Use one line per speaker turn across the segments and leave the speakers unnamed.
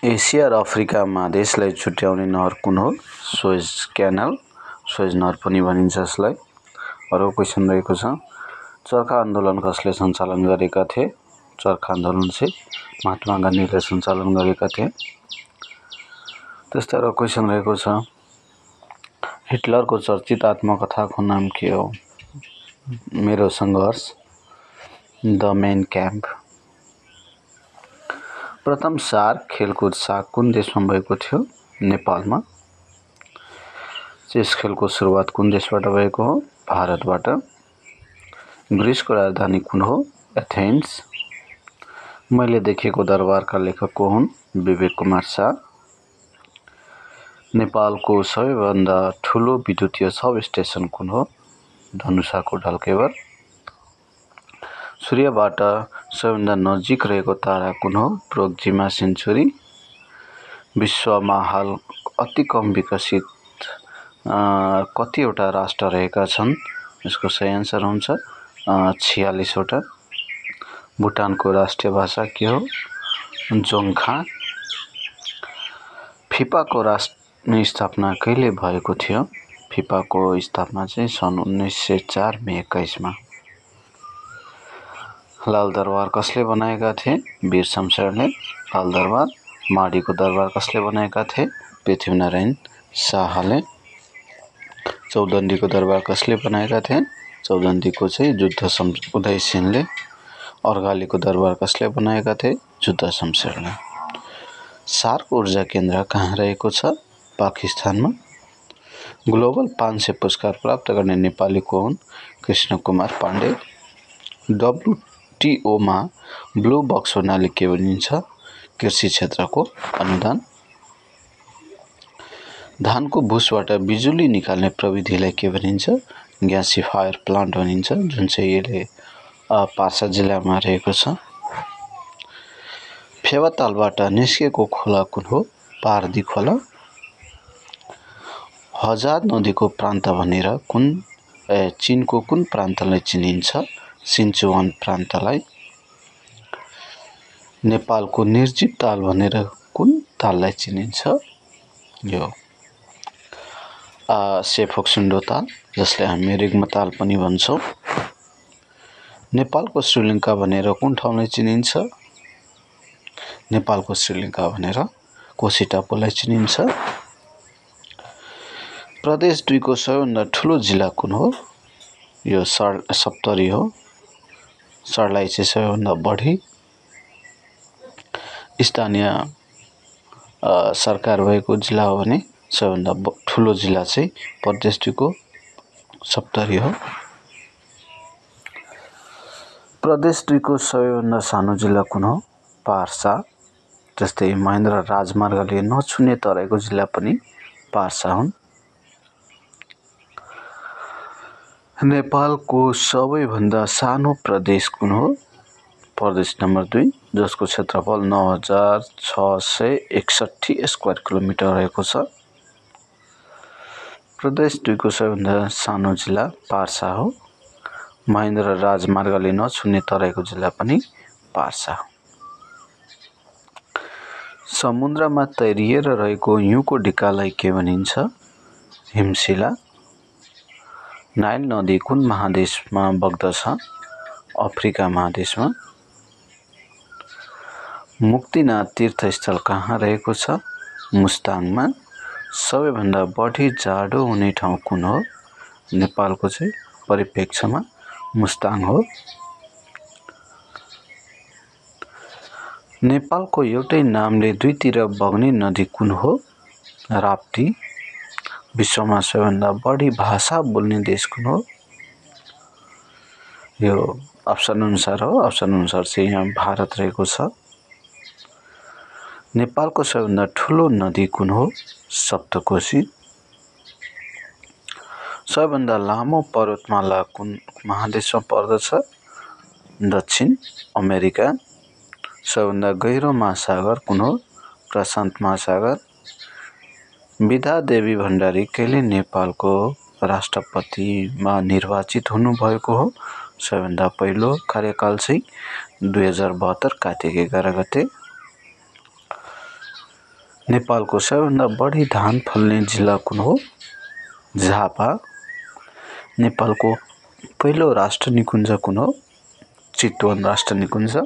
Asia र Africa महादेशलाई छुट्याउने नहर कुन हो? सुएज क्यानल, सुएज नहर पनि भनिन्छ यसलाई। अरू क्वेसन रहेको छ, चरखा आन्दोलन कसले सञ्चालन गरेका थिए? चरखा आन्दोलन चाहिँ महात्मा गान्धीले सञ्चालन गरेका थिए। त्यस्तै अरू क्वेसन रहेको छ, हिटलरको चर्चित आत्मकथाको नाम के हो? मेरो सङ्घर्ष, द मेन क्याम्प। प्रथम सार्क खेलकुद साग कुन देशमा भएको थियो? नेपालमा। चेस खेलको सुरुवात कुन देशबाट भएको हो? भारतबाट। ग्रिसको राजधानी कुन हो? एथेन्स। मैले देखेको दरबारका लेखक को हुन्? विवेक कुमार शाह। नेपालको सबैभन्दा ठुलो विद्युतीय सब स्टेसन कुन हो? धनुषाको ढल्केवर। सूर्यबाट सबैभन्दा नजिक रहेको तारा कुन हो? Proxima Centauri. विश्वमा हाल अति कम विकसित कतिवटा राष्ट्र रहेका छन्? यसको सही आन्सर हुन्छ 46 वटा। भुटानको राष्ट्रिय भाषा के हो? जोङ्खा। फिफाको स्थापना कहिले भएको थियो? फिफाको स्थापना चाहिँ सन् 1904 मे 21 मा। लाल दरबार कसले बनाएका थिए? वीर शमशेरले लाल दरबार। माडीको दरबार कसले बनाएका थिए? पृथ्वीनारायण शाहले। चौदण्डीको दरबार कसले बनाएका थिए? चौदण्डीको चाहिँ उदय सिंहले। अर्घालीको दरबार कसले बनाएका थिए? जुद्ध शमशेरले। सार्क ऊर्जा केन्द्र कहाँ रहेको छ? पाकिस्तानमा। ग्लोबल 500 पुरस्कार प्राप्त गर्ने नेपाली को हुन्? कृष्ण कुमार पाण्डे। WTO मा ब्लू बक्स भन्नाले के भनिन्छ? कृषि क्षेत्रको अनुदान। धानको भुसबाट बिजुली निकाल्ने प्रविधिलाई के भनिन्छ? ग्यासिफायर प्लान्ट भनिन्छ, जुन चाहिँ यसले पर्सा जिल्लामा रहेको छ। फेवातालबाट निस्केको खोला कुन हो? पारदी खोला। हजाद नदीको प्रान्त भनेर चीनको कुन प्रान्तलाई चिनिन्छ? सिन्चुवान प्रान्तलाई। नेपालको निर्जीव ताल भनेर कुन ताललाई चिनिन्छ? यो सेफोक्सुन्डो ताल, जसलाई हामी रिग्मा ताल पनि भन्छौँ। नेपालको श्रीलङ्का भनेर कुन ठाउँलाई चिनिन्छ? नेपालको श्रीलङ्का भनेर कोशी टापुलाई चिनिन्छ। प्रदेश 2 को सबैभन्दा ठुलो जिल्ला कुन हो? यो सप्तरी हो। सर्लाही चाहिँ सबैभन्दा बढी स्थानीय सरकार भएको जिल्ला हो भने सबैभन्दा ठुलो जिल्ला चाहिँ प्रदेश 2 को सप्तरी हो। प्रदेश 2 को सबैभन्दा सानो जिल्ला कुन हो? पर्सा। जस्तै महेन्द्र राजमार्गले नछुने तराईको जिल्ला पनि पर्सा हुन्। नेपालको सबैभन्दा सानो प्रदेश कुन हो? प्रदेश नम्बर 2, जसको क्षेत्रफल 9661 स्क्वायर किलोमिटर रहेको छ। प्रदेश 2 को सबैभन्दा सानो जिल्ला पर्सा हो। महेन्द्र राजमार्गले नछुने तराईको जिल्ला पनि पर्सा हो। समुद्रमा तैरिएर रहेको हिउँको ढिकालाई के भनिन्छ? हिमशिला। नाइल नदी कुन महादेशमा बग्दछ? अफ्रिका महादेशमा। मुक्तिनाथ तीर्थस्थल कहाँ रहेको छ? मुस्ताङमा। सबैभन्दा बढी जाडो हुने ठाउँ कुन हो? नेपालको चाहिँ परिप्रेक्ष्यमा मुस्ताङ हो। नेपालको एउटै नामले दुईतिर बग्ने नदी कुन हो? राप्ती। विश्वमा सबैभन्दा बढी भाषा बोल्ने देश कुन हो? यो अप्सन अनुसार हो। अप्सन अनुसार चाहिँ यहाँ भारत रहेको छ। नेपालको सबैभन्दा ठुलो नदी कुन हो? सप्तकोशी। सबैभन्दा लामो पर्वतमाला कुन महादेशमा पर्दछ? दक्षिण अमेरिका। सबैभन्दा गहिरो महासागर कुन हो? प्रशान्त महासागर। विद्यादेवी भण्डारी कहिले नेपालको राष्ट्रपतिमा निर्वाचित हुनुभएको हो? सबैभन्दा पहिलो कार्यकाल चाहिँ 2072 कार्तिक 11 गते। नेपालको सबैभन्दा बढी धान फल्ने जिल्ला कुन हो? झापा। नेपालको पहिलो राष्ट्र निकुञ्ज कुन हो? चितवन राष्ट्र निकुञ्ज।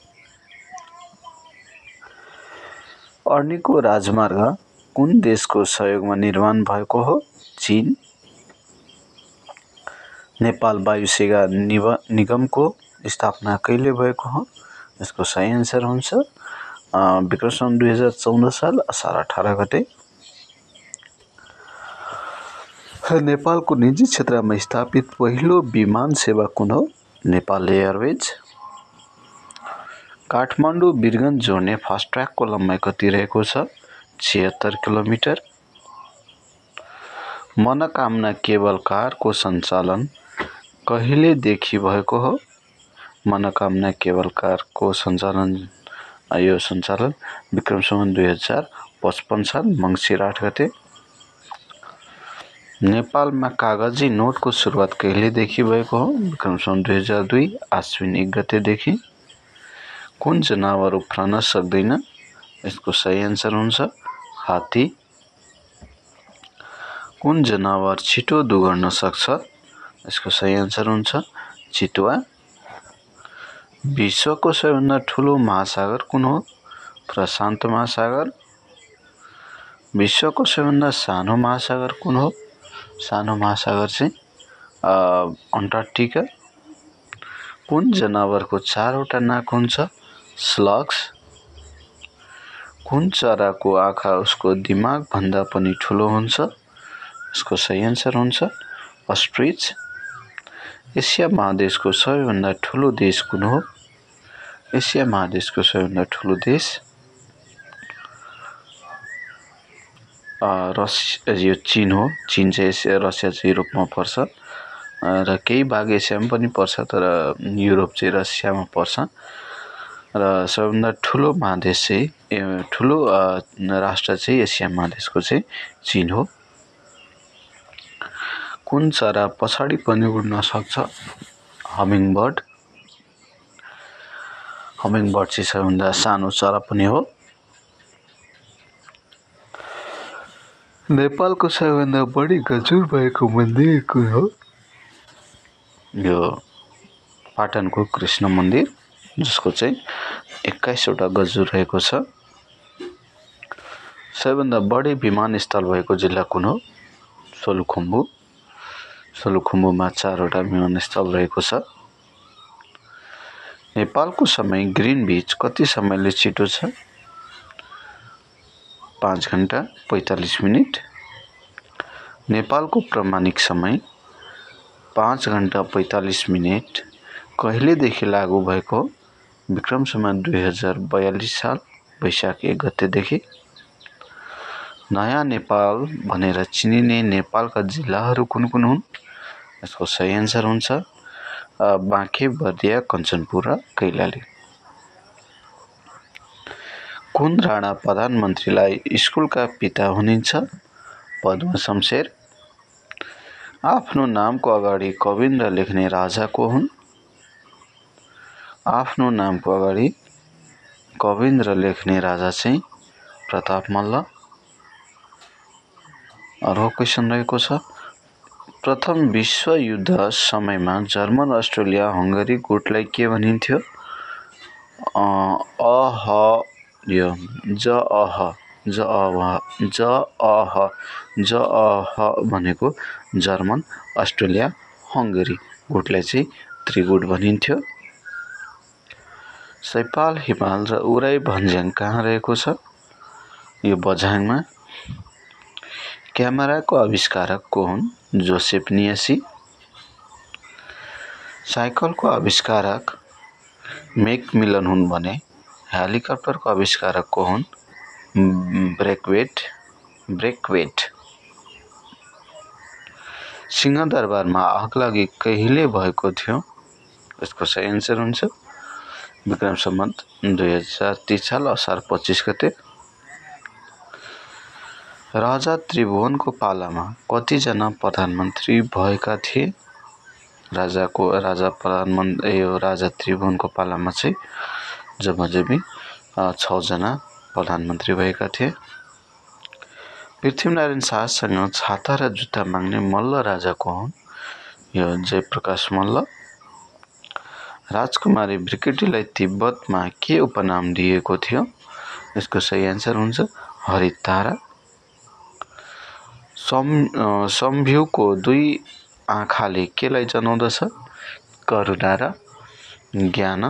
अर्नीको राजमार्ग कुन देशको सहयोगमा निर्माण भएको हो? चीन। नेपाल वायु सेवा निगमको स्थापना कहिले भएको हो? यसको सही आन्सर हुन्छ विक्रम सम्वत 2014 साल असार 18 गते। नेपालको निजी क्षेत्रमा स्थापित पहिलो विमान सेवा कुन हो? नेपाल एयरवेज। काठमाडौँ वीरगञ्ज जोड्ने फास्ट ट्र्याकको लम्बाइ कति रहेको छ? 76 किलोमिटर। मनोकामना केबल कारको सञ्चालन कहिलेदेखि भएको हो? मनोकामना केबल कारको सञ्चालन विक्रम सम्वत 2055 साल मङ्सिर 8 गते। नेपालमा कागजी नोटको सुरुवात कहिलेदेखि भएको हो? विक्रम सम्वत 2002 आश्विन 1 गतेदेखि। कुन जनावर उफ्रन सक्दैन? यसको सही आन्सर हुन्छ हात्ती। कुन जनावर छिटो दुगर्न सक्छ? यसको सही आन्सर हुन्छ चितुवा। विश्वको सबैभन्दा ठुलो महासागर कुन हो? प्रशान्त महासागर। विश्वको सबैभन्दा सानो महासागर कुन हो? सानो महासागर चाहिँ अन्टार्कटिका। कुन जनावरको 4वटा नाक हुन्छ? स्लग्स। कुन चराको आँखा उसको दिमाग भन्दा पनि ठुलो हुन्छ? यसको सही आन्सर हुन्छ अस्ट्रिच। एसिया महादेशको सबैभन्दा ठुलो देश कुन हो? एसिया महादेशको सबैभन्दा ठुलो देश यो चीन हो। चीन चाहिँ रसिया चाहिँ युरोपमा पर्छ र केही भाग एसियामा पनि पर्छ, तर युरोप चाहिँ रसियामा पर्छ। र सबैभन्दा ठुलो महादेश चाहिँ ठुलो राष्ट्र चाहिँ एसिया महादेशको चाहिँ चीन हो। कुन चरा पछाडि पनि उड्न सक्छ? हमिङबर्ड। हमिङबर्ड चाहिँ सबैभन्दा सानो चरा पनि हो। नेपालको सबैभन्दा बढी गजुर भएको मन्दिर कुन हो? यो पाटनको कृष्ण मन्दिर, जसको चाहिँ 21वटा गजुर रहेको छ। सबैभन्दा बढी विमानस्थल भएको जिल्ला कुन हो? सोलुखुम्बु। सोलुखुम्बुमा 4वटा विमानस्थल रहेको छ। नेपालको समय ग्रिनविच कति समयले छिटो छ? 5 घण्टा 45 मिनट। नेपालको प्रामाणिक समय 5 घण्टा 45 मिनट कहिलेदेखि लागू भएको? विक्रम सम्वत 2042 साल वैशाख 1 गतेदेखि। नयाँ नेपाल भनेर चिनिने नेपालका जिल्लाहरू कुन कुन हुन्? यसको सही आन्सर हुन्छ बाँके, बर्दिया, कञ्चनपुर र कैलाली। कुन राणा प्रधानमन्त्रीलाई स्कुलका पिता हुनुहुन्छ? पद्म शमशेर। आफ्नो नामको अगाडि कविन्द्र लेख्ने राजा को हुन्? आफ्नो नामको अगाडि कविन्द्र लेख्ने राजा चाहिँ प्रताप मल्ल। अर्को क्वेसन रहेको छ, प्रथम विश्वयुद्ध समयमा जर्मन, अस्ट्रेलिया, हङ्गरी गुटलाई के भनिन्थ्यो? भनेको जर्मन, अस्ट्रेलिया, हङ्गरी गुटलाई चाहिँ त्रिगुट भनिन्थ्यो। सैपाल हिमाल र उराई भन्ज्याङ कहाँ रहेको छ? यो बझाङमा। क्यामेराको आविष्कारक को हुन्? जोसेफ नियासी। साइकलको आविष्कारक मेकमिलन हुन् भने हेलिकप्टरको आविष्कारक को हुन्? ब्रेकवेट। सिंहदरबारमा आगलागी कहिले भएको थियो? यसको सही आन्सर हुन्छ विक्रम सम्वत 2003 साल असार 25 गते। राजा त्रिभुवनको पालामा कतिजना प्रधानमन्त्री भएका थिए? राजा त्रिभुवनको पालामा चाहिँ जम्मा 6 जना प्रधानमन्त्री भएका थिए। पृथ्वीनारायण शाहसँग छाता र जुत्ता माग्ने मल्ल राजा को हुन्? यो जयप्रकाश मल्ल। राजकुमारी ब्रिकेटीलाई तिब्बतमा के उपनाम दिएको थियो? यसको सही एन्सर हुन्छ हरितारा। सम्भ्यूको दुई आँखाले केलाई जनाउँदछ? करुणा र ज्ञान।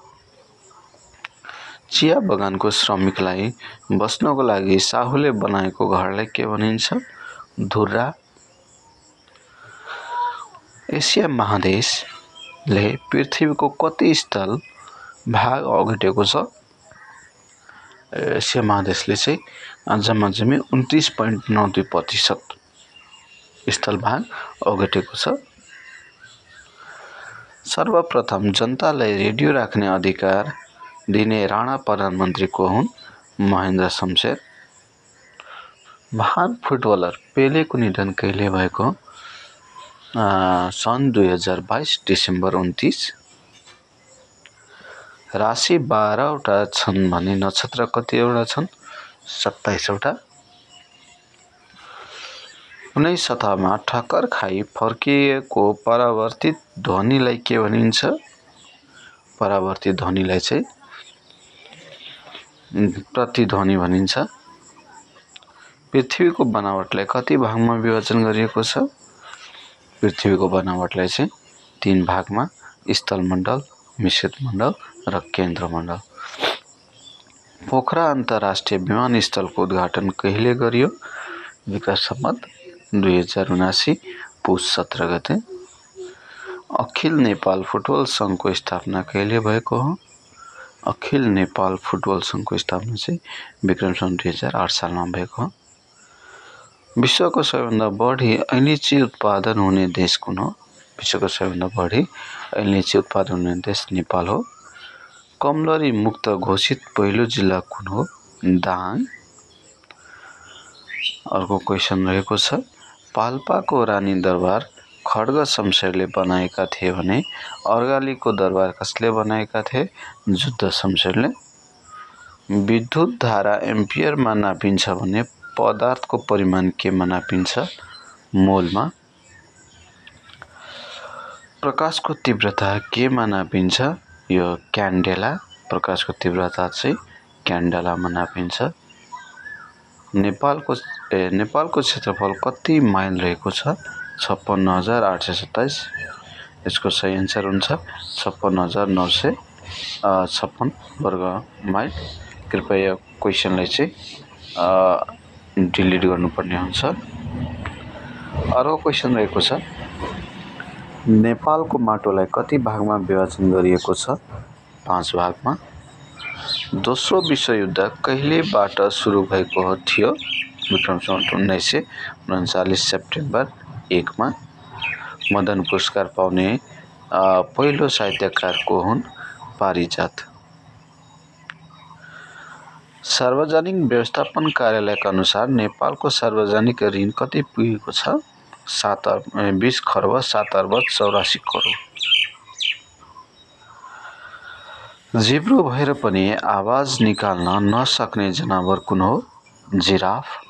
चिया बगानको श्रमिकलाई बस्नको लागि साहुले बनाएको घरलाई के भनिन्छ? धुर्रा। एसिया महादेशले पृथ्वीको कति स्थल भाग ओगटेको छ? एसिया महादेशले चाहिँ जम्मा 29.92% स्थल भाग ओगटेको छ। सर्वप्रथम जनतालाई रेडियो राख्ने अधिकार दिने राणा प्रधानमन्त्री को हुन्? महेन्द्र शमशेर। महान फुटबलर पेलेको निधन कहिले भएको? सन् 2022 डिसेम्बर 29। राशि 12वटा छन् भने नक्षत्र कतिवटा छन्? 27वटा। कुनै सतहमा ठक्कर खाई फर्किएको परावर्तित ध्वनिलाई के भनिन्छ? परावर्तित ध्वनिलाई चाहिँ प्रतिध्वनि भनिन्छ। पृथ्वीको बनावटलाई कति भागमा विभाजन गरिएको छ? पृथ्वीको बनावटलाई चाहिँ 3 भागमा, स्थलमण्डल, मिश्रित मण्डल र केन्द्रमण्डल। पोखरा अन्तर्राष्ट्रिय विमानस्थलको उद्घाटन कहिले गरियो? विकास सम्मत 2079 पुस 17 गते। अखिल नेपाल फुटबल सङ्घको स्थापना कहिले भएको हो? अखिल नेपाल फुटबल सङ्घको स्थापना चाहिँ विक्रम सन् 2008 सालमा भएको हो। विश्वको सबैभन्दा बढी ऐलिची उत्पादन हुने देश कुन हो? विश्वको सबैभन्दा बढी ऐलिची उत्पादन हुने देश नेपाल हो। कमलरी मुक्त घोषित पहिलो जिल्ला कुन हो? दाङ। अर्को क्वेसन रहेको छ, पाल्पाको रानी दरबार खड्ग शमशेरले बनाएका थिए भने अर्गालीको दरबार कसले बनाएका थिए? जुद्ध शमशेरले। विद्युत धारा एम्पियरमा नापिन्छ भने पदार्थको परिमाण केमा नापिन्छ? मोलमा। प्रकाशको तीव्रता केमा नापिन्छ? यो क्यान्डेला। प्रकाशको तीव्रता चाहिँ क्यान्डेलामा नापिन्छ। नेपालको क्षेत्रफल कति माइल रहेको छ? 56,827। यसको सही एन्सर हुन्छ 56,956 वर्ग माइल। कृपया क्वेसनलाई चाहिँ डिलिट गर्नुपर्ने हुन्छ। अर्को क्वेसन रहेको छ, नेपालको माटोलाई कति भागमा विभाजन गरिएको छ? 5 भागमा। दोस्रो विश्वयुद्ध कहिलेबाट सुरु भएको थियो? विक्रम सम्वत 1939 सेप्टेम्बर 1 मा। मदन पुरस्कार पाउने पहिलो साहित्यकार को हुन्? पारिजात। सार्वजनिक व्यवस्थापन कार्यालयका अनुसार नेपालको सार्वजनिक ऋण कति पुगेको छ? 20 खर्ब 7 अर्ब 84 करोड। जिब्रो भएर पनि आवाज निकाल्न नसक्ने जनावर कुन हो? जिराफ।